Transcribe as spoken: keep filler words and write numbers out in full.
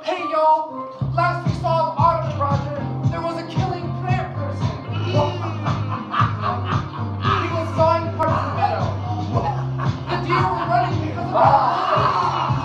Hey y'all, last we saw of Autumn Roger, there was a killing plant person. He was sawing part of the meadow. The deer were running because of the